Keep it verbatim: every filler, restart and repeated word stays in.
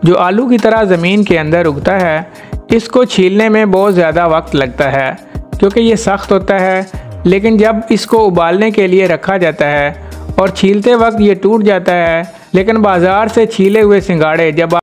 जो आलू की तरह ज़मीन के अंदर उगता है, इसको छीलने में बहुत ज़्यादा वक्त लगता है क्योंकि ये सख्त होता है। लेकिन जब इसको उबालने के लिए रखा जाता है और छीलते वक्त ये टूट जाता है। लेकिन बाज़ार से छीले हुए सिंघाड़े जब